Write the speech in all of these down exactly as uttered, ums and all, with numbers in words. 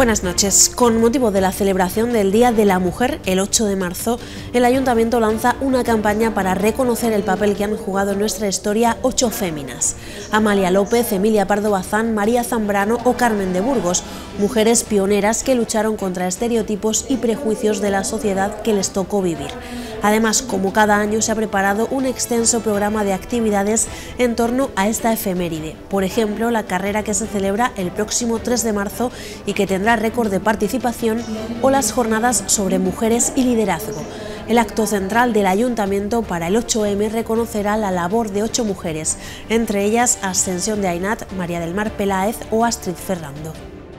Buenas noches. Con motivo de la celebración del Día de la Mujer, el ocho de marzo, el Ayuntamiento lanza una campaña para reconocer el papel que han jugado en nuestra historia ocho féminas: Amalia López, Emilia Pardo Bazán, María Zambrano o Carmen de Burgos, mujeres pioneras que lucharon contra estereotipos y prejuicios de la sociedad que les tocó vivir. Además, como cada año, se ha preparado un extenso programa de actividades en torno a esta efeméride. Por ejemplo, la carrera que se celebra el próximo tres de marzo y que tendrá récord de participación, o las jornadas sobre mujeres y liderazgo. El acto central del Ayuntamiento para el ocho eme reconocerá la labor de ocho mujeres, entre ellas Ascensión de Ainat, María del Mar Peláez o Astrid Ferrando.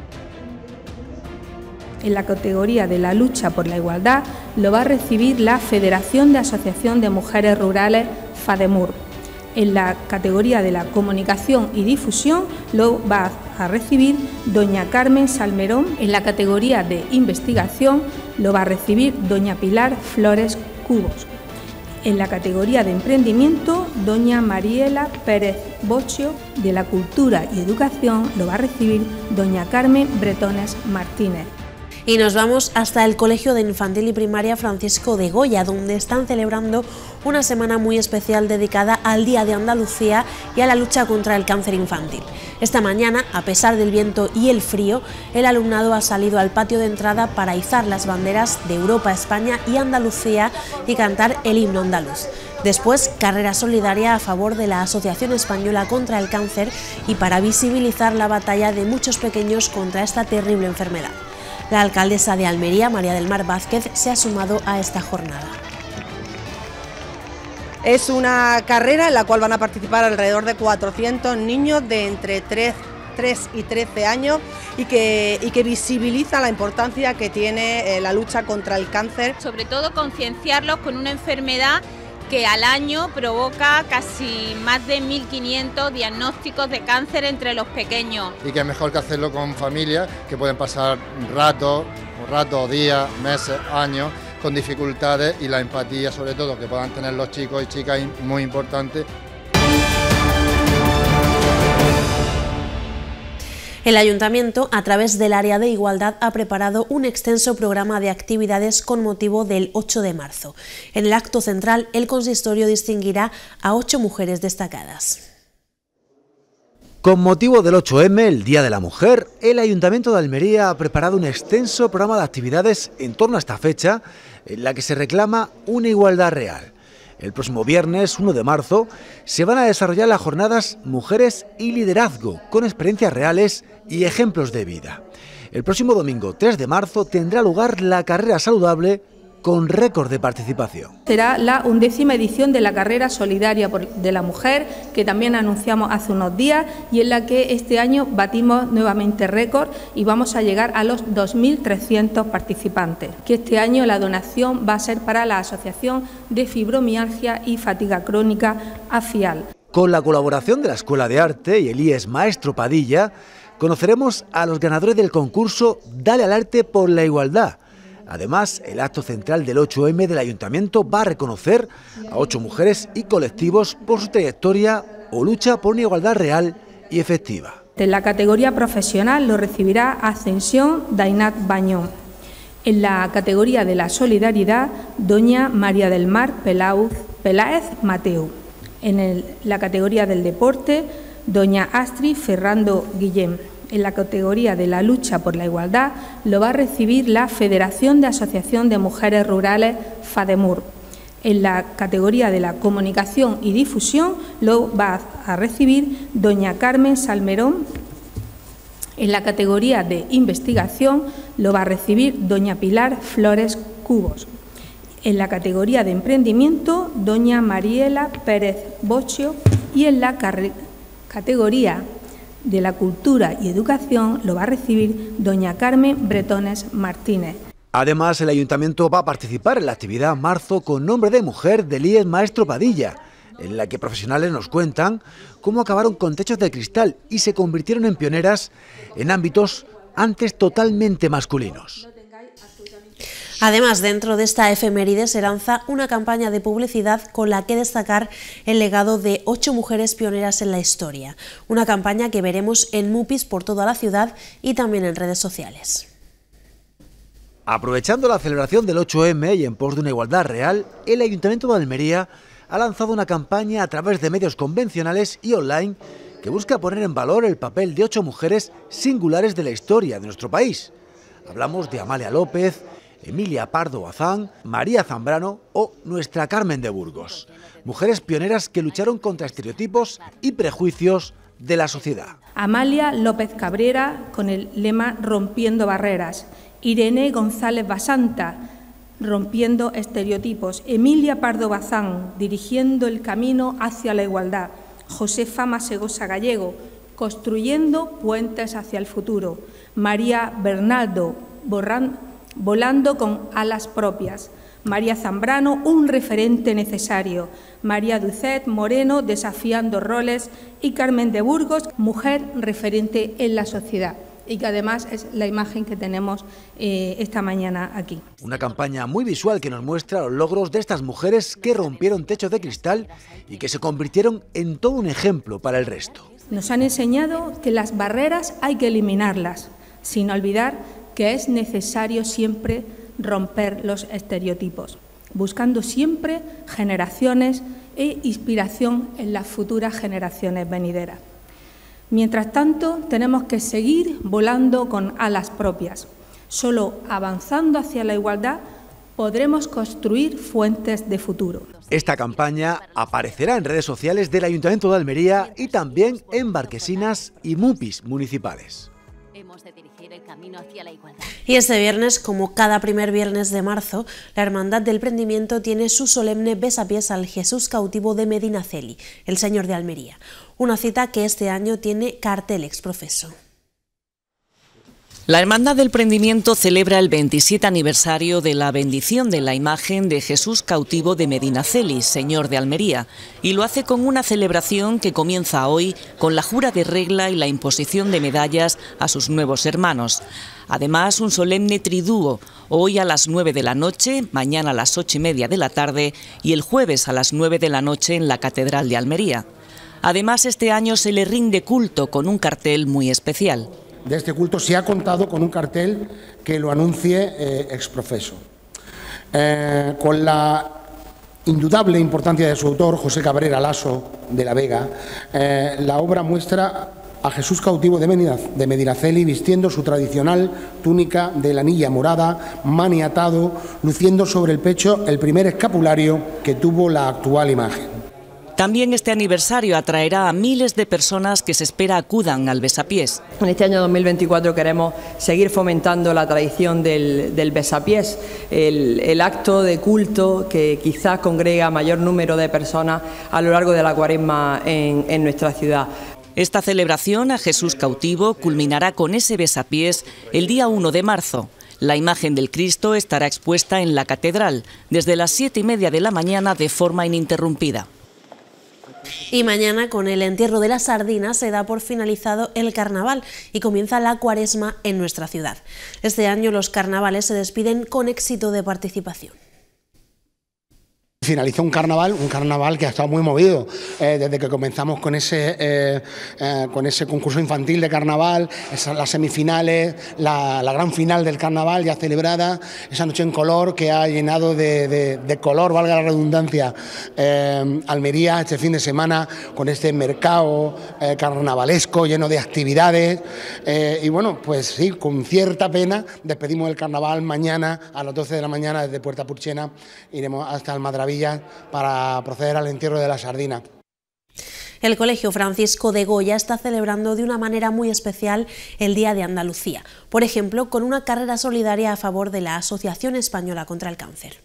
En la categoría de la lucha por la igualdad lo va a recibir la Federación de Asociación de Mujeres Rurales, FADEMUR. En la categoría de la comunicación y difusión lo va a recibir doña Carmen Salmerón. En la categoría de investigación lo va a recibir doña Pilar Flores Cubos. En la categoría de emprendimiento, doña Mariela Pérez Bocio. De la cultura y educación lo va a recibir doña Carmen Bretones Martínez. Y nos vamos hasta el Colegio de Infantil y Primaria Francisco de Goya, donde están celebrando una semana muy especial dedicada al Día de Andalucía y a la lucha contra el cáncer infantil. Esta mañana, a pesar del viento y el frío, el alumnado ha salido al patio de entrada para izar las banderas de Europa, España y Andalucía y cantar el himno andaluz. Después, carrera solidaria a favor de la Asociación Española contra el Cáncer y para visibilizar la batalla de muchos pequeños contra esta terrible enfermedad. La alcaldesa de Almería, María del Mar Vázquez, se ha sumado a esta jornada. Es una carrera en la cual van a participar alrededor de cuatrocientos niños de entre tres y trece años y que, y que visibiliza la importancia que tiene eh, la lucha contra el cáncer. Sobre todo concienciarlos con una enfermedad que al año provoca casi más de mil quinientos diagnósticos de cáncer entre los pequeños. Y que es mejor que hacerlo con familias que pueden pasar ratos, ratos, días, meses, años, con dificultades, y la empatía sobre todo que puedan tener los chicos y chicas es muy importante. El Ayuntamiento, a través del Área de Igualdad, ha preparado un extenso programa de actividades con motivo del ocho de marzo. En el acto central, el consistorio distinguirá a ocho mujeres destacadas. Con motivo del ocho eme, el Día de la Mujer, el Ayuntamiento de Almería ha preparado un extenso programa de actividades en torno a esta fecha, en la que se reclama una igualdad real. El próximo viernes, uno de marzo, se van a desarrollar las jornadas Mujeres y Liderazgo, con experiencias reales y ejemplos de vida. El próximo domingo, tres de marzo, tendrá lugar la carrera saludable con récord de participación. Será la undécima edición de la carrera solidaria de la mujer, que también anunciamos hace unos días, y en la que este año batimos nuevamente récord y vamos a llegar a los dos mil trescientos participantes. Que este año la donación va a ser para la Asociación de Fibromialgia y Fatiga Crónica, AFIAL. Con la colaboración de la Escuela de Arte y el I E S Maestro Padilla, conoceremos a los ganadores del concurso Dale al Arte por la Igualdad. Además, el acto central del ocho eme del Ayuntamiento va a reconocer a ocho mujeres y colectivos por su trayectoria o lucha por una igualdad real y efectiva. En la categoría profesional lo recibirá Ascensión de Ainat Bañón. En la categoría de la solidaridad, doña María del Mar Peláez Mateu. En el, la categoría del deporte, doña Astrid Ferrando Guillén. En la categoría de la lucha por la igualdad lo va a recibir la Federación de Asociación de Mujeres Rurales, FADEMUR. En la categoría de la comunicación y difusión lo va a recibir doña Carmen Salmerón. En la categoría de investigación lo va a recibir doña Pilar Flores Cubos. En la categoría de emprendimiento, doña Mariela Pérez Bocio. Y en la categoría de la cultura y educación lo va a recibir doña Carmen Bretones Martínez. Además, el Ayuntamiento va a participar en la actividad Marzo con nombre de mujer del I E S Maestro Padilla, en la que profesionales nos cuentan cómo acabaron con techos de cristal y se convirtieron en pioneras en ámbitos antes totalmente masculinos. Además, dentro de esta efeméride se lanza una campaña de publicidad con la que destacar el legado de ocho mujeres pioneras en la historia. Una campaña que veremos en MUPIs por toda la ciudad y también en redes sociales. Aprovechando la celebración del ocho eme y en pos de una igualdad real, el Ayuntamiento de Almería ha lanzado una campaña a través de medios convencionales y online que busca poner en valor el papel de ocho mujeres singulares de la historia de nuestro país. Hablamos de Amalia López, Emilia Pardo Bazán, María Zambrano o nuestra Carmen de Burgos. Mujeres pioneras que lucharon contra estereotipos y prejuicios de la sociedad. Amalia López Cabrera con el lema Rompiendo Barreras. Irene González Basanta, Rompiendo Estereotipos. Emilia Pardo Bazán, Dirigiendo el Camino hacia la Igualdad. Josefa Masegosa Gallego, Construyendo Puentes hacia el Futuro. María Bernaldo, Borran, Volando con Alas Propias. María Zambrano, Un referente necesario. María Ducet Moreno, Desafiando roles. Y Carmen de Burgos, Mujer referente en la sociedad. Y que además es la imagen que tenemos eh, esta mañana aquí. Una campaña muy visual que nos muestra los logros de estas mujeres que rompieron techos de cristal y que se convirtieron en todo un ejemplo para el resto. Nos han enseñado que las barreras hay que eliminarlas, sin olvidar que es necesario siempre romper los estereotipos, buscando siempre generaciones e inspiración en las futuras generaciones venideras. Mientras tanto, tenemos que seguir volando con alas propias. Solo avanzando hacia la igualdad podremos construir fuentes de futuro. Esta campaña aparecerá en redes sociales del Ayuntamiento de Almería y también en marquesinas y mupis municipales. Hemos de dirigir el camino hacia la igualdad. Y este viernes, como cada primer viernes de marzo, la Hermandad del Prendimiento tiene su solemne besapiés al Jesús cautivo de Medinaceli, el Señor de Almería. Una cita que este año tiene cartel exprofeso. La Hermandad del Prendimiento celebra el veintisiete aniversario de la bendición de la imagen de Jesús cautivo de Medinaceli, Señor de Almería, y lo hace con una celebración que comienza hoy con la jura de regla y la imposición de medallas a sus nuevos hermanos. Además, un solemne tridúo, hoy a las nueve de la noche, mañana a las ocho y media de la tarde y el jueves a las nueve de la noche en la Catedral de Almería. Además, este año se le rinde culto con un cartel muy especial. De este culto se ha contado con un cartel que lo anuncie eh, exprofeso. Eh, con la indudable importancia de su autor, José Cabrera Lasso de la Vega, eh, la obra muestra a Jesús cautivo de Medinaceli vistiendo su tradicional túnica de lanilla morada, maniatado, luciendo sobre el pecho el primer escapulario que tuvo la actual imagen. También este aniversario atraerá a miles de personas que se espera acudan al besapiés. En este año dos mil veinticuatro queremos seguir fomentando la tradición del, del besapiés, el, el acto de culto que quizás congrega mayor número de personas a lo largo de la Cuaresma en, en nuestra ciudad. Esta celebración a Jesús cautivo culminará con ese besapiés el día uno de marzo. La imagen del Cristo estará expuesta en la catedral desde las siete y media de la mañana de forma ininterrumpida. Y mañana, con el entierro de la sardina, se da por finalizado el carnaval y comienza la cuaresma en nuestra ciudad. Este año los carnavales se despiden con éxito de participación. Finalizó un carnaval, un carnaval que ha estado muy movido eh, desde que comenzamos con ese, eh, eh, con ese concurso infantil de carnaval, esas, las semifinales, la, la gran final del carnaval ya celebrada, esa noche en color que ha llenado de, de, de color, valga la redundancia, eh, Almería este fin de semana con este mercado eh, carnavalesco lleno de actividades eh, y bueno, pues sí, con cierta pena despedimos el carnaval mañana a las doce de la mañana desde Puerta Purchena, iremos hasta Almadravilla para proceder al entierro de la sardina. El Colegio Francisco de Goya está celebrando de una manera muy especial el Día de Andalucía, por ejemplo, con una carrera solidaria a favor de la Asociación Española contra el Cáncer.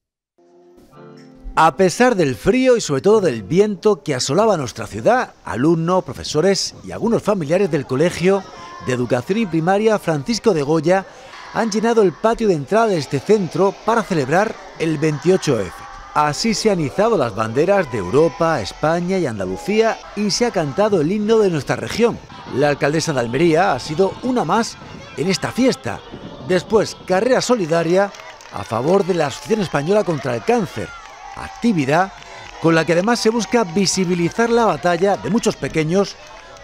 A pesar del frío y sobre todo del viento que asolaba nuestra ciudad, alumnos, profesores y algunos familiares del Colegio de Educación y Primaria Francisco de Goya han llenado el patio de entrada de este centro para celebrar el veintiocho efe. Así se han izado las banderas de Europa, España y Andalucía y se ha cantado el himno de nuestra región. La alcaldesa de Almería ha sido una más en esta fiesta. Después, carrera solidaria a favor de la Asociación Española contra el Cáncer, actividad con la que además se busca visibilizar la batalla de muchos pequeños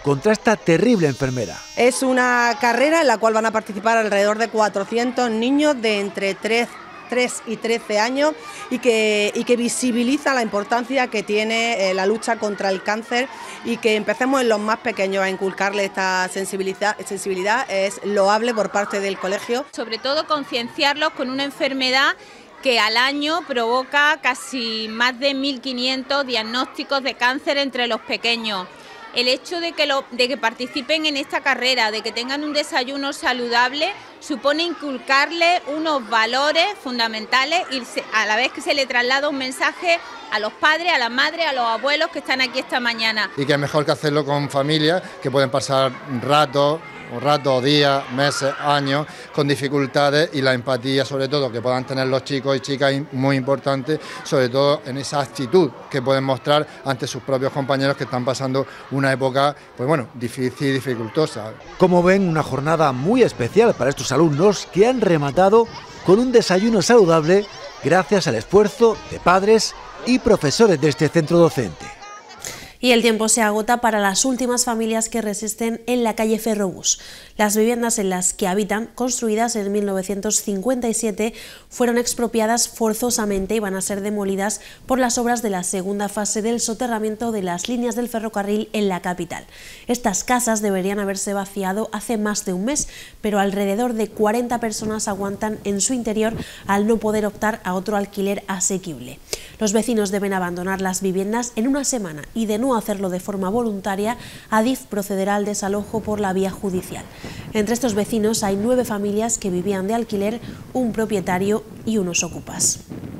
contra esta terrible enfermera. Es una carrera en la cual van a participar alrededor de cuatrocientos niños de entre tres y trece años y que, y que visibiliza la importancia que tiene eh, la lucha contra el cáncer, y que empecemos en los más pequeños a inculcarle esta sensibilidad, sensibilidad es loable por parte del colegio. Sobre todo concienciarlos con una enfermedad que al año provoca casi más de mil quinientos diagnósticos de cáncer entre los pequeños. El hecho de que, lo, de que participen en esta carrera, de que tengan un desayuno saludable, supone inculcarle unos valores fundamentales y a la vez que se le traslada un mensaje a los padres, a las madres, a los abuelos que están aquí esta mañana. Y que es mejor que hacerlo con familias que pueden pasar ratos, o ratos, días, meses, años, con dificultades, y la empatía sobre todo que puedan tener los chicos y chicas es muy importante, sobre todo en esa actitud que pueden mostrar ante sus propios compañeros que están pasando una época, pues bueno, difícil y dificultosa. Como ven, una jornada muy especial para estos alumnos que han rematado con un desayuno saludable gracias al esfuerzo de padres y profesores de este centro docente. Y el tiempo se agota para las últimas familias que resisten en la calle Ferrobús. Las viviendas en las que habitan, construidas en mil novecientos cincuenta y siete, fueron expropiadas forzosamente y van a ser demolidas por las obras de la segunda fase del soterramiento de las líneas del ferrocarril en la capital. Estas casas deberían haberse vaciado hace más de un mes, pero alrededor de cuarenta personas aguantan en su interior al no poder optar a otro alquiler asequible. Los vecinos deben abandonar las viviendas en una semana y, de no hacerlo de forma voluntaria, Adif procederá al desalojo por la vía judicial. Entre estos vecinos hay nueve familias que vivían de alquiler, un propietario y unos ocupas.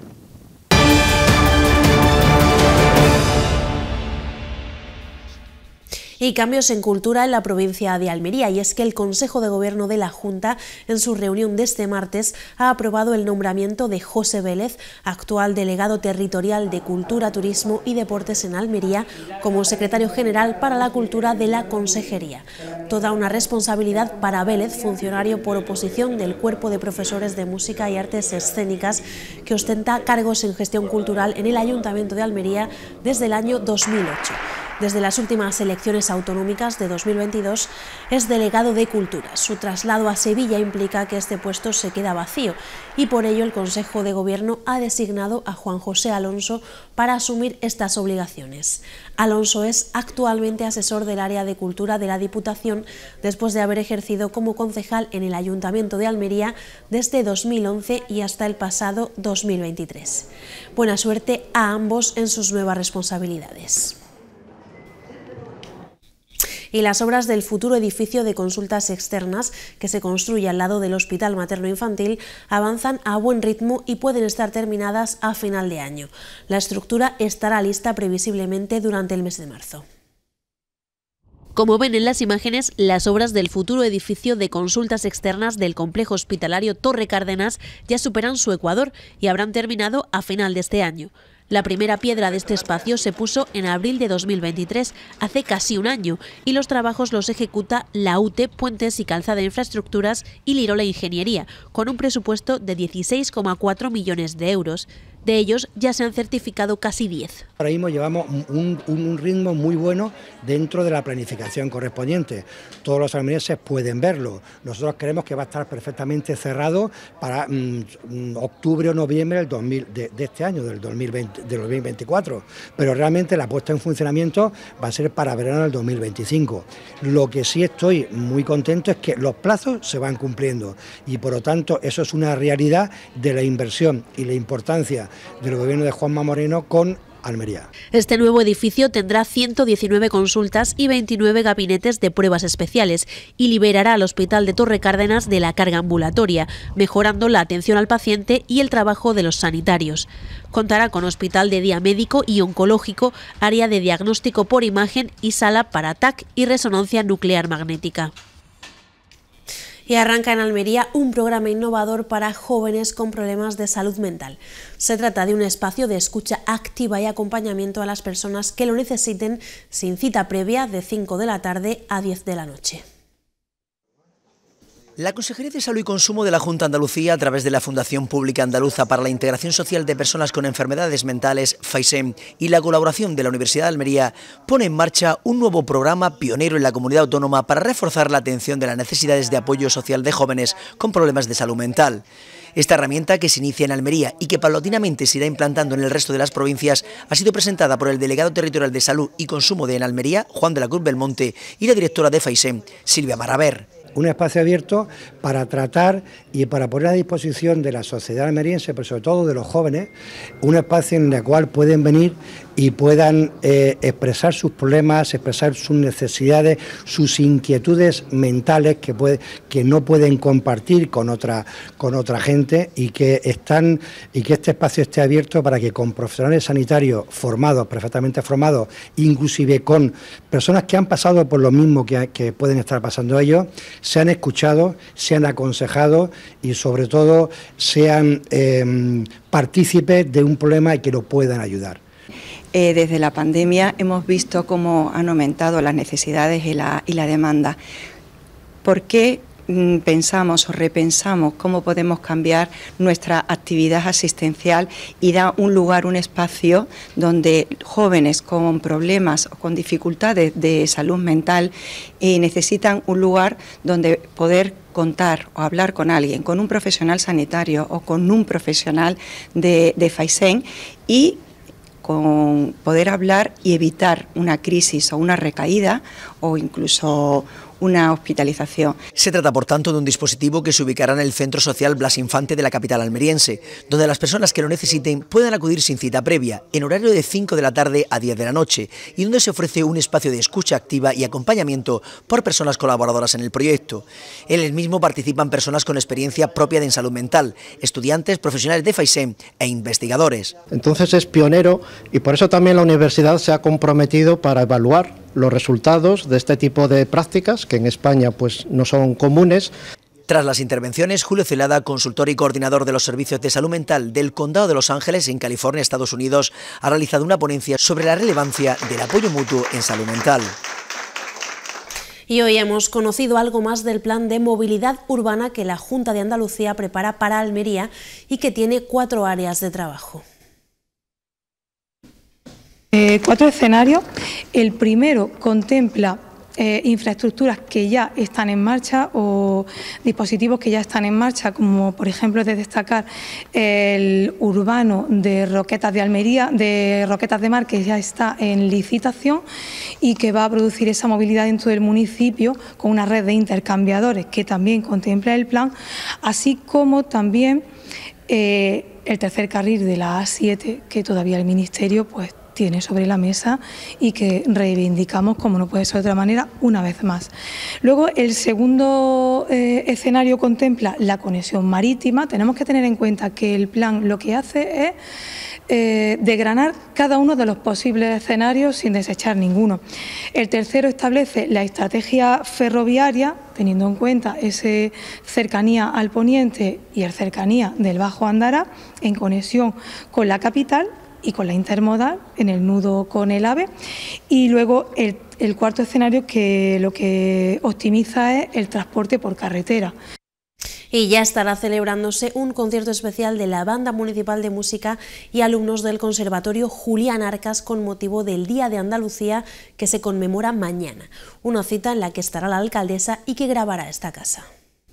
Y cambios en cultura en la provincia de Almería, y es que el Consejo de Gobierno de la Junta, en su reunión de este martes, ha aprobado el nombramiento de José Vélez, actual delegado territorial de Cultura, Turismo y Deportes en Almería, como secretario general para la Cultura de la Consejería. Toda una responsabilidad para Vélez, funcionario por oposición del Cuerpo de Profesores de Música y Artes Escénicas, que ostenta cargos en gestión cultural en el Ayuntamiento de Almería desde el año dos mil ocho. Desde las últimas elecciones autonómicas de dos mil veintidós es delegado de Cultura. Su traslado a Sevilla implica que este puesto se queda vacío y por ello el Consejo de Gobierno ha designado a Juan José Alonso para asumir estas obligaciones. Alonso es actualmente asesor del área de Cultura de la Diputación después de haber ejercido como concejal en el Ayuntamiento de Almería desde dos mil once y hasta el pasado dos mil veintitrés. Buena suerte a ambos en sus nuevas responsabilidades. Y las obras del futuro edificio de consultas externas que se construye al lado del Hospital Materno-Infantil avanzan a buen ritmo y pueden estar terminadas a final de año. La estructura estará lista previsiblemente durante el mes de marzo. Como ven en las imágenes, las obras del futuro edificio de consultas externas del complejo hospitalario Torre Cárdenas ya superan su ecuador y habrán terminado a final de este año. La primera piedra de este espacio se puso en abril de dos mil veintitrés, hace casi un año, y los trabajos los ejecuta la U T E, Puentes y Calzada de Infraestructuras y Lirola Ingeniería, con un presupuesto de dieciséis coma cuatro millones de euros. De ellos ya se han certificado casi diez. Ahora mismo llevamos un, un, un ritmo muy bueno dentro de la planificación correspondiente. Todos los almerienses pueden verlo. Nosotros creemos que va a estar perfectamente cerrado para mmm, octubre o noviembre del dos mil, de, de este año, del dos mil veinte, del dos mil veinticuatro. Pero realmente la puesta en funcionamiento va a ser para verano del dos mil veinticinco. Lo que sí estoy muy contento es que los plazos se van cumpliendo y por lo tanto eso es una realidad de la inversión y la importancia del gobierno de Juanma Moreno con Almería. Este nuevo edificio tendrá ciento diecinueve consultas y veintinueve gabinetes de pruebas especiales y liberará al Hospital de Torre Cárdenas de la carga ambulatoria, mejorando la atención al paciente y el trabajo de los sanitarios. Contará con hospital de día médico y oncológico, área de diagnóstico por imagen y sala para T A C y resonancia nuclear magnética. Y arranca en Almería un programa innovador para jóvenes con problemas de salud mental. Se trata de un espacio de escucha activa y acompañamiento a las personas que lo necesiten sin cita previa de cinco de la tarde a diez de la noche. La Consejería de Salud y Consumo de la Junta de Andalucía, a través de la Fundación Pública Andaluza para la Integración Social de Personas con Enfermedades Mentales, FAISEM, y la colaboración de la Universidad de Almería, pone en marcha un nuevo programa pionero en la comunidad autónoma para reforzar la atención de las necesidades de apoyo social de jóvenes con problemas de salud mental. Esta herramienta, que se inicia en Almería y que paulatinamente se irá implantando en el resto de las provincias, ha sido presentada por el delegado territorial de Salud y Consumo de en Almería, Juan de la Cruz Belmonte, y la directora de FAISEM, Silvia Maraver. Un espacio abierto para tratar y para poner a disposición de la sociedad almeriense, pero sobre todo de los jóvenes, un espacio en el cual pueden venir y puedan eh, expresar sus problemas, expresar sus necesidades, sus inquietudes mentales que, puede, que no pueden compartir con otra, con otra gente, y que están y que este espacio esté abierto para que con profesionales sanitarios formados, perfectamente formados, inclusive con personas que han pasado por lo mismo que, que pueden estar pasando ellos, sean escuchados, sean aconsejados y sobre todo sean eh, partícipes de un problema y que los puedan ayudar. Eh, desde la pandemia hemos visto cómo han aumentado las necesidades y la, y la demanda. ¿Por qué mm, pensamos o repensamos cómo podemos cambiar nuestra actividad asistencial y dar un lugar, un espacio donde jóvenes con problemas o con dificultades de salud mental eh, necesitan un lugar donde poder contar o hablar con alguien, con un profesional sanitario o con un profesional de, de FAISEM, y con poder hablar y evitar una crisis o una recaída o incluso una hospitalización. Se trata, por tanto, de un dispositivo que se ubicará en el Centro Social Blas Infante de la capital almeriense, donde las personas que lo necesiten puedan acudir sin cita previa, en horario de cinco de la tarde a diez de la noche, y donde se ofrece un espacio de escucha activa y acompañamiento por personas colaboradoras en el proyecto. En el mismo participan personas con experiencia propia de en salud mental, estudiantes, profesionales de FAISEM e investigadores. Entonces es pionero, y por eso también la universidad se ha comprometido para evaluar los resultados de este tipo de prácticas, que en España pues no son comunes. Tras las intervenciones, Julio Celada, consultor y coordinador de los servicios de salud mental del Condado de Los Ángeles, en California, Estados Unidos, ha realizado una ponencia sobre la relevancia del apoyo mutuo en salud mental. Y hoy hemos conocido algo más del plan de movilidad urbana que la Junta de Andalucía prepara para Almería y que tiene cuatro áreas de trabajo. Eh, cuatro escenarios. El primero contempla eh, infraestructuras que ya están en marcha o dispositivos que ya están en marcha, como por ejemplo de destacar el urbano de Roquetas de Almería, de Roquetas de Mar, que ya está en licitación y que va a producir esa movilidad dentro del municipio con una red de intercambiadores que también contempla el plan, así como también eh, el tercer carril de la A siete, que todavía el Ministerio pues tiene sobre la mesa y que reivindicamos, como no puede ser de otra manera, una vez más. Luego, el segundo eh, escenario contempla la conexión marítima. Tenemos que tener en cuenta que el plan lo que hace es eh, desgranar cada uno de los posibles escenarios sin desechar ninguno. El tercero establece la estrategia ferroviaria, teniendo en cuenta esa cercanía al poniente y el cercanía del Bajo Andará en conexión con la capital y con la intermodal en el nudo con el AVE. Y luego el, el cuarto escenario, que lo que optimiza es el transporte por carretera. Y ya estará celebrándose un concierto especial de la Banda Municipal de Música y alumnos del Conservatorio Julián Arcas con motivo del Día de Andalucía, que se conmemora mañana. Una cita en la que estará la alcaldesa y que grabará esta casa.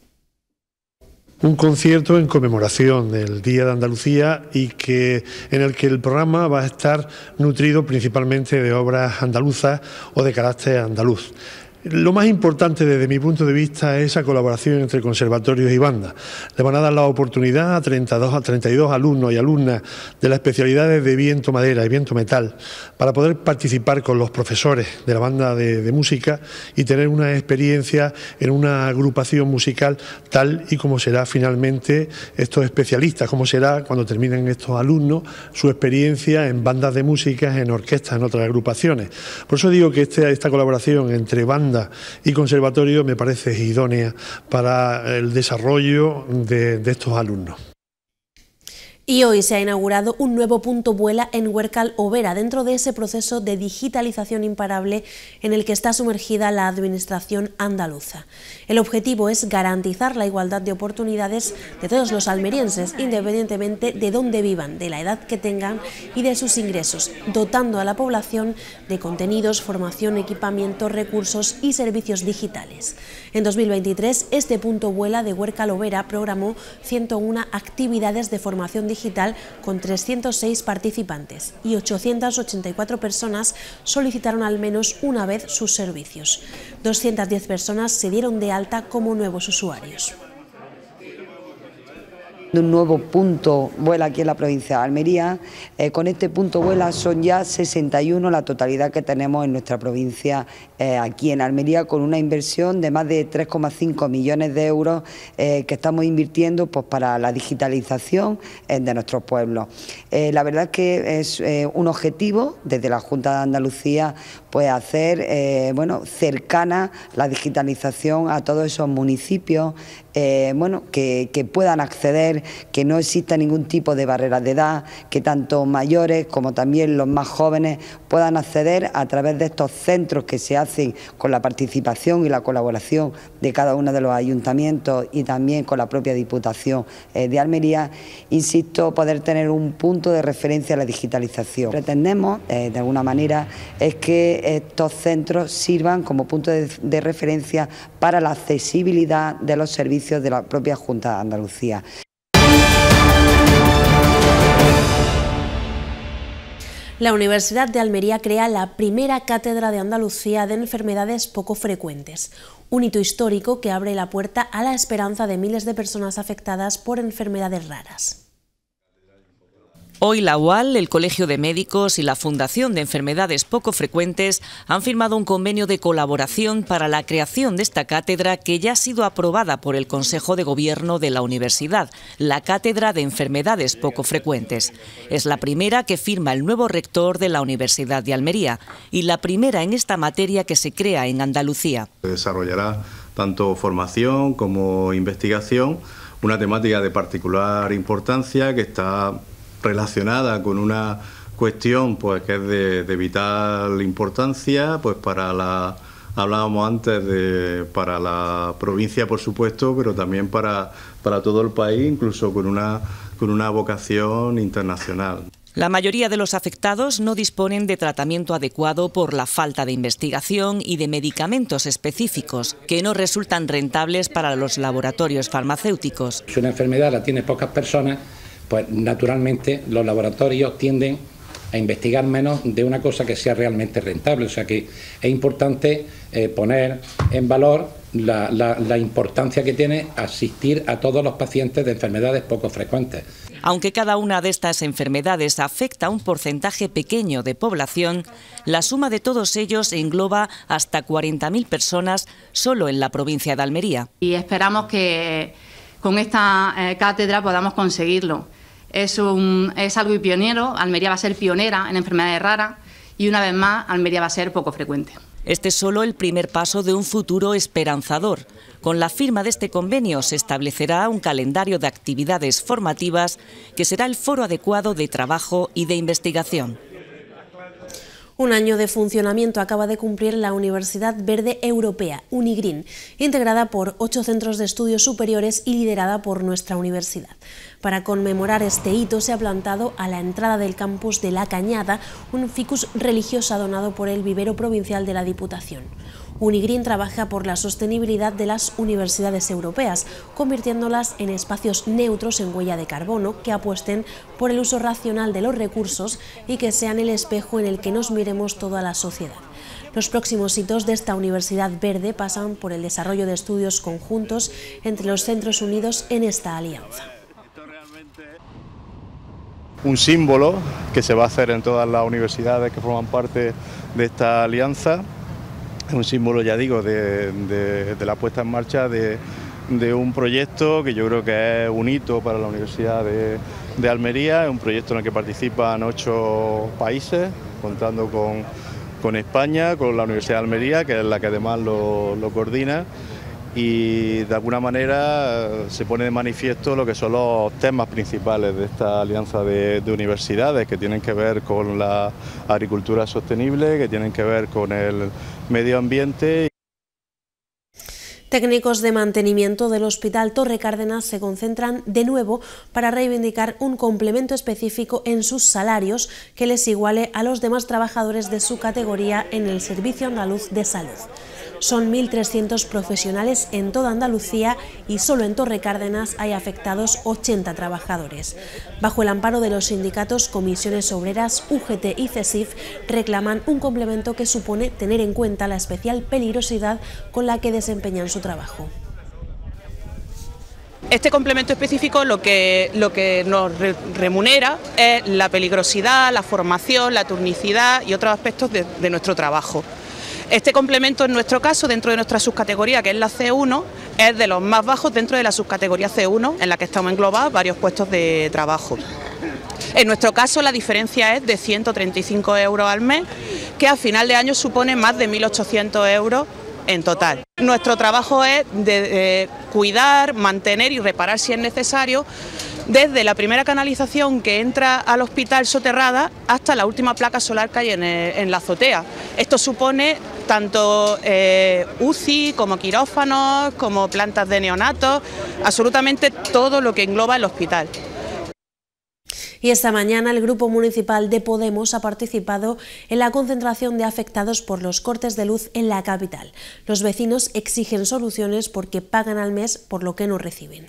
Un concierto en conmemoración del Día de Andalucía y que en el que el programa va a estar nutrido principalmente de obras andaluzas o de carácter andaluz. Lo más importante desde mi punto de vista es esa colaboración entre conservatorios y bandas. Le van a dar la oportunidad a treinta y dos, a treinta y dos alumnos y alumnas de las especialidades de viento madera y viento metal para poder participar con los profesores de la banda de, de música y tener una experiencia en una agrupación musical tal y como será finalmente estos especialistas, como será cuando terminen estos alumnos su experiencia en bandas de música, en orquestas, en otras agrupaciones. Por eso digo que este, esta colaboración entre bandas y conservatorio me parece idónea para el desarrollo de, de estos alumnos. Y hoy se ha inaugurado un nuevo punto Vuela en Huércal Overa, dentro de ese proceso de digitalización imparable en el que está sumergida la administración andaluza. El objetivo es garantizar la igualdad de oportunidades de todos los almerienses, independientemente de dónde vivan, de la edad que tengan y de sus ingresos, dotando a la población de contenidos, formación, equipamiento, recursos y servicios digitales. En dos mil veintitrés, este punto Vuela de Huércal Overa programó ciento una actividades de formación digital con trescientos seis participantes y ochocientas ochenta y cuatro personas solicitaron al menos una vez sus servicios. doscientas diez personas se dieron de alta como nuevos usuarios. Un nuevo punto Vuela aquí en la provincia de Almería. Eh, con este punto Vuela son ya sesenta y uno la totalidad que tenemos en nuestra provincia eh, aquí en Almería, con una inversión de más de tres coma cinco millones de euros eh, que estamos invirtiendo pues, para la digitalización eh, de nuestros pueblos. Eh, la verdad es que es eh, un objetivo desde la Junta de Andalucía pues hacer eh, bueno, cercana la digitalización a todos esos municipios eh, bueno, que, que puedan acceder, que no exista ningún tipo de barreras de edad, que tanto mayores como también los más jóvenes puedan acceder a través de estos centros que se hacen con la participación y la colaboración de cada uno de los ayuntamientos y también con la propia Diputación eh, de Almería. Insisto, poder tener un punto de referencia a la digitalización. Pretendemos, eh, de alguna manera, es que estos centros sirvan como punto de, de referencia para la accesibilidad de los servicios de la propia Junta de Andalucía. La Universidad de Almería crea la primera cátedra de Andalucía de enfermedades poco frecuentes, un hito histórico que abre la puerta a la esperanza de miles de personas afectadas por enfermedades raras. Hoy la U A L, el Colegio de Médicos y la Fundación de Enfermedades Poco Frecuentes han firmado un convenio de colaboración para la creación de esta cátedra que ya ha sido aprobada por el Consejo de Gobierno de la Universidad, la Cátedra de Enfermedades Poco Frecuentes. Es la primera que firma el nuevo rector de la Universidad de Almería y la primera en esta materia que se crea en Andalucía. Se desarrollará tanto formación como investigación, una temática de particular importancia que está relacionada con una cuestión pues que es de, de vital importancia pues para la hablábamos antes de para la provincia, por supuesto, pero también para, para todo el país, incluso con una con una vocación internacional. La mayoría de los afectados no disponen de tratamiento adecuado por la falta de investigación y de medicamentos específicos que no resultan rentables para los laboratorios farmacéuticos. Si una enfermedad la tienen pocas personas, pues naturalmente los laboratorios tienden a investigar menos de una cosa que sea realmente rentable. O sea que es importante eh, poner en valor la, la, la importancia que tiene asistir a todos los pacientes de enfermedades poco frecuentes. Aunque cada una de estas enfermedades afecta a un porcentaje pequeño de población, la suma de todos ellos engloba hasta cuarenta mil personas solo en la provincia de Almería. Y esperamos que con esta eh, cátedra podamos conseguirlo. Es, un, es algo pionero, Almería va a ser pionera en enfermedades raras y una vez más Almería va a ser poco frecuente. Este es solo el primer paso de un futuro esperanzador. Con la firma de este convenio se establecerá un calendario de actividades formativas que será el foro adecuado de trabajo y de investigación. Un año de funcionamiento acaba de cumplir la Universidad Verde Europea, UniGreen, integrada por ocho centros de estudios superiores y liderada por nuestra universidad. Para conmemorar este hito se ha plantado a la entrada del campus de La Cañada un ficus religiosa donado por el vivero provincial de la Diputación. UniGreen trabaja por la sostenibilidad de las universidades europeas, convirtiéndolas en espacios neutros en huella de carbono que apuesten por el uso racional de los recursos y que sean el espejo en el que nos miremos toda la sociedad. Los próximos hitos de esta Universidad Verde pasan por el desarrollo de estudios conjuntos entre los centros unidos en esta alianza. Un símbolo que se va a hacer en todas las universidades que forman parte de esta alianza. Es un símbolo, ya digo, de, de, de la puesta en marcha de, de un proyecto que yo creo que es un hito para la Universidad de, de Almería. Es un proyecto en el que participan ocho países, contando con, con España, con la Universidad de Almería, que es la que además lo, lo coordina. y de alguna manera se pone de manifiesto lo que son los temas principales de esta alianza de, de universidades, que tienen que ver con la agricultura sostenible, que tienen que ver con el medio ambiente. Técnicos de mantenimiento del Hospital Torre Cárdenas se concentran de nuevo para reivindicar un complemento específico en sus salarios que les iguale a los demás trabajadores de su categoría en el Servicio Andaluz de Salud. Son mil trescientos profesionales en toda Andalucía y solo en Torre Cárdenas hay afectados ochenta trabajadores. Bajo el amparo de los sindicatos Comisiones Obreras, U G T y CESIF reclaman un complemento que supone tener en cuenta la especial peligrosidad con la que desempeñan su trabajo. Este complemento específico lo que, lo que nos re remunera es la peligrosidad, la formación, la turnicidad y otros aspectos de, de nuestro trabajo. Este complemento, en nuestro caso, dentro de nuestra subcategoría, que es la C uno, es de los más bajos dentro de la subcategoría C uno, en la que estamos englobados varios puestos de trabajo. En nuestro caso, la diferencia es de ciento treinta y cinco euros al mes, que a final de año supone más de mil ochocientos euros en total. Nuestro trabajo es de, de cuidar, mantener y reparar si es necesario, desde la primera canalización que entra al hospital soterrada hasta la última placa solar que hay en, el, en la azotea. Esto supone tanto eh, U C I como quirófanos, como plantas de neonatos, absolutamente todo lo que engloba el hospital. Y esta mañana el Grupo Municipal de Podemos ha participado en la concentración de afectados por los cortes de luz en la capital. Los vecinos exigen soluciones porque pagan al mes por lo que no reciben.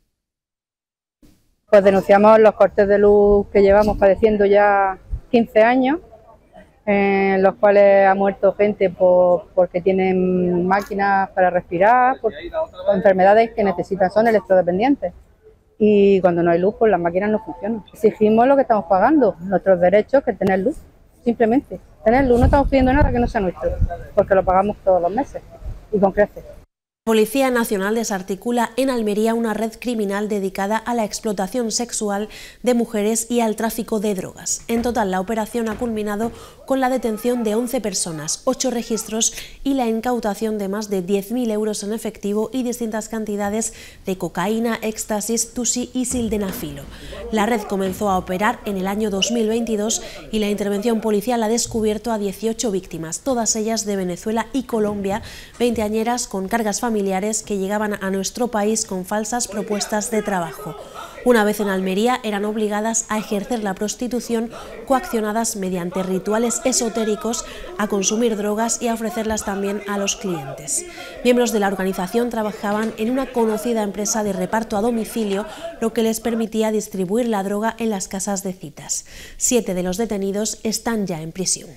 Pues denunciamos los cortes de luz que llevamos padeciendo ya quince años, en los cuales ha muerto gente por, porque tienen máquinas para respirar, por, por enfermedades que necesitan, son electrodependientes. Y cuando no hay luz, pues las máquinas no funcionan. Exigimos lo que estamos pagando, nuestros derechos, que es tener luz, simplemente. Tener luz, no estamos pidiendo nada que no sea nuestro, porque lo pagamos todos los meses y con creces. La Policía Nacional desarticula en Almería una red criminal dedicada a la explotación sexual de mujeres y al tráfico de drogas. En total, la operación ha culminado con la detención de once personas, ocho registros y la incautación de más de diez mil euros en efectivo y distintas cantidades de cocaína, éxtasis, tusi y sildenafilo. La red comenzó a operar en el año dos mil veintidós y la intervención policial ha descubierto a dieciocho víctimas, todas ellas de Venezuela y Colombia, veinteañeras con cargas familiares que llegaban a nuestro país con falsas propuestas de trabajo. Una vez en Almería eran obligadas a ejercer la prostitución, coaccionadas mediante rituales esotéricos a consumir drogas y a ofrecerlas también a los clientes. Miembros de la organización trabajaban en una conocida empresa de reparto a domicilio, lo que les permitía distribuir la droga en las casas de citas. Siete de los detenidos están ya en prisión.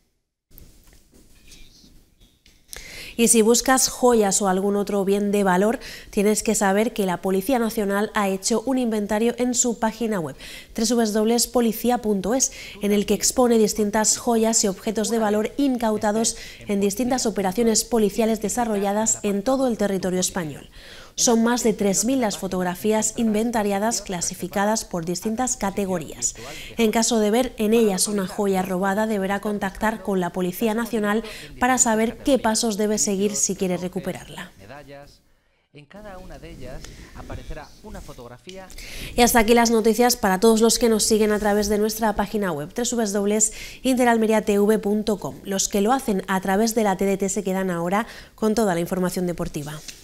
Y si buscas joyas o algún otro bien de valor, tienes que saber que la Policía Nacional ha hecho un inventario en su página web doble u doble u doble u punto policía punto es, en el que expone distintas joyas y objetos de valor incautados en distintas operaciones policiales desarrolladas en todo el territorio español. Son más de tres mil las fotografías inventariadas clasificadas por distintas categorías. En caso de ver en ellas una joya robada, deberá contactar con la Policía Nacional para saber qué pasos debe seguir si quiere recuperarla. En cada una de ellas aparecerá una fotografía. Y hasta aquí las noticias para todos los que nos siguen a través de nuestra página web doble u doble u doble u punto interalmeria t v punto com. Los que lo hacen a través de la T D T se quedan ahora con toda la información deportiva.